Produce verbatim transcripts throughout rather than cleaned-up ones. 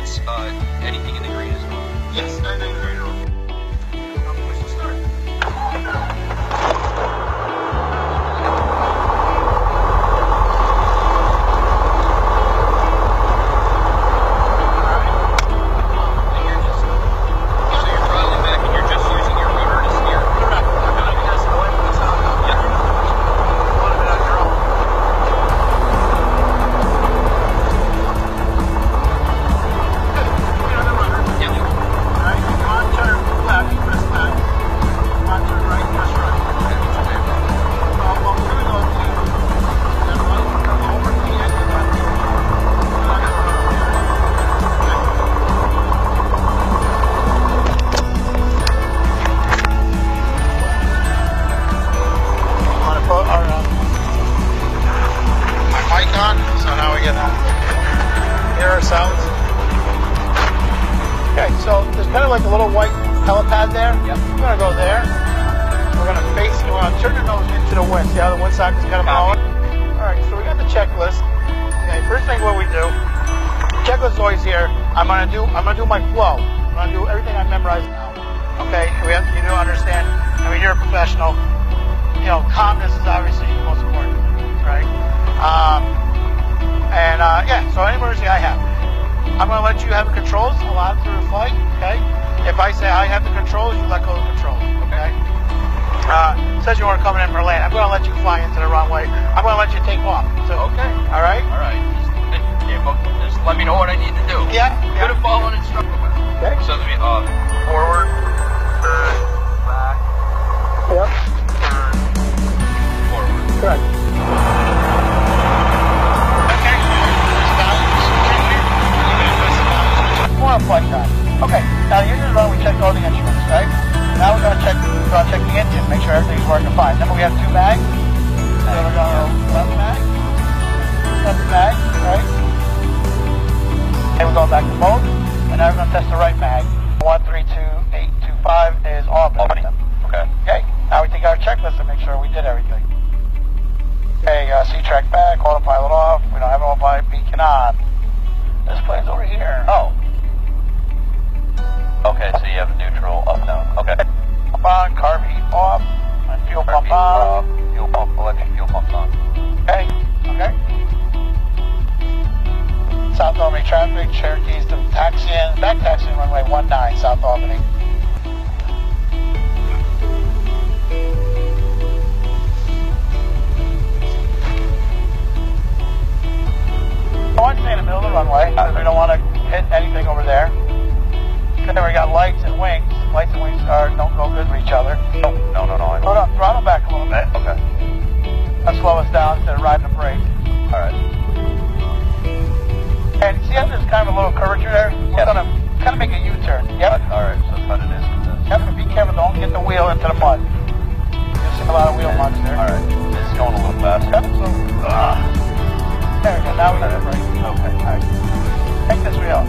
what's uh, anything in the green is normal? Yes, anything in the green is normal. I'll push the start. Ourselves. Okay, so there's kind of like a little white helipad there. Yep. We're gonna go there. We're gonna face it. We're gonna turn the nose into the wind. See how the wind sock is kind of blowing? All right, so we got the checklist. Okay, first thing what we do. Checklist is always here. I'm gonna do. I'm gonna do my flow. I'm gonna do everything I memorized now. Okay, we have to, you do understand. I mean, you're a professional. You know, calmness is obviously the most important, right? Um, and uh, yeah, so any emergency I have. I'm going to let you have the controls a lot through the flight, okay? If I say I have the controls, you let go of the controls, okay? Uh, says you weren't coming in for land. I'm going to let you fly into the runway. I'm going to let you take off. So, okay. All right? All right. Just, yeah, just let me know what I need to do. Yeah. Good to follow an instructor. Okay. So, let me, uh, forward, turn, back, yep. turn, forward. Correct. Flight time. Okay, now the engine run, we checked all the instruments, right? Now we're going to check, we're going to check the engine, make sure everything's working fine. Then we have two mags. So we're going to go left mag, left mag, right? And we're going back to both, and now we're going to test the right mag. one three two eight two five is Albany. Okay. Okay, now we take our checklist and make sure we did everything. Okay, uh, C-track back, autopilot off, we don't have autopilot beacon on. This plane's over here. Oh. Okay, so you have neutral up down. Okay. Pump on, carb heat off, and fuel Carb pump heat on. off, fuel pump, electric fuel pumps on. Okay, okay. South Albany traffic, Cherokee's to taxiing, back taxiing runway one nine, South Albany. I want to stay in the middle of the runway, because we don't want to hit anything over there. Then we got lights and wings. Lights and wings are, don't go good with each other. No, no, no, no. Hold on, throttle back a little bit. Okay. That'll slow us down instead of riding the brake. All right. And see how there's kind of a little curvature there? We're yep. going to kind of make a U-turn. Yep. All right, so cut it in. Yep, but be careful, don't get the wheel into the mud. You'll see a lot of wheel marks there. All right, it's going a little faster. Yep, so, uh, there we go, now we got it brake. Okay, all right. Take this wheel.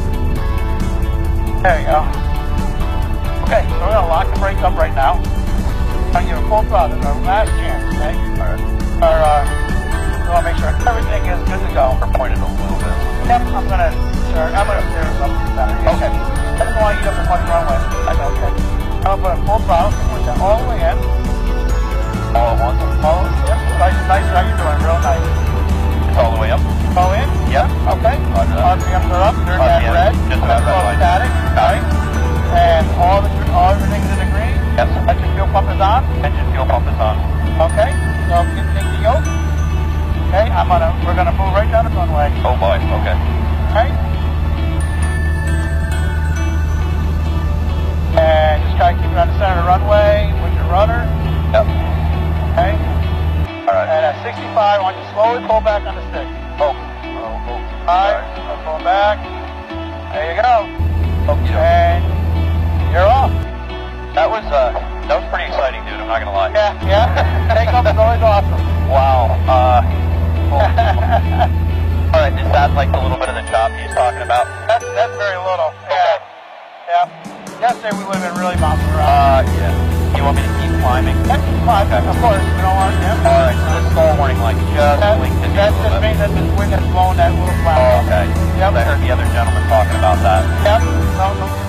There you go. Okay, so we're going to lock the brake up right now. I'm going to give it full throttle. This is our last chance, okay? All right. Our, uh, we want to make sure everything is good to go. We're pointed a little bit. Yep, I'm going to turn. I'm going to steer something better. Okay. I don't want to eat up as much runway. I know, okay. I'm going to put a full throttle. Push that all the way in. All at once? All, yep. Nice, nice. How you doing? Real nice. All the way up? All in? Yeah. Okay. R P Ms are up. They're gas red. Just about red. Static. Right. And all the all everything's in the green. Yes. Engine fuel pump is on. Engine fuel pump is on. Okay. So you take the yoke. Okay. I'm gonna. We're gonna move right down the runway. Oh boy. Okay. Okay. And just try to keep it on the center of the runway with your rudder. Yep. Okay. All right. And at sixty-five, I want you to slowly pull back on the stick. Oh. Oh. Oh. All right. I'll pull back. There you go. Okay. And you're off. That was uh, that was pretty exciting, dude. I'm not gonna lie. Yeah, yeah. Takeoff is always awesome. Wow. Uh. Oh. All right. Is that like a little bit of the chop he's talking about? That's that's very little. Yeah. Yeah. Yesterday we would have been really bouncing Uh. around. Yeah. You want me to keep climbing? Yeah, keep climbing. Of course. We don't want to. Yeah. All right. So this stall warning light just Yeah. blinked. That's a the little thing bit. that this wind has blown that little cloud. Oh, okay. Yep. I heard the other gentleman talking about that. Yep. No, no.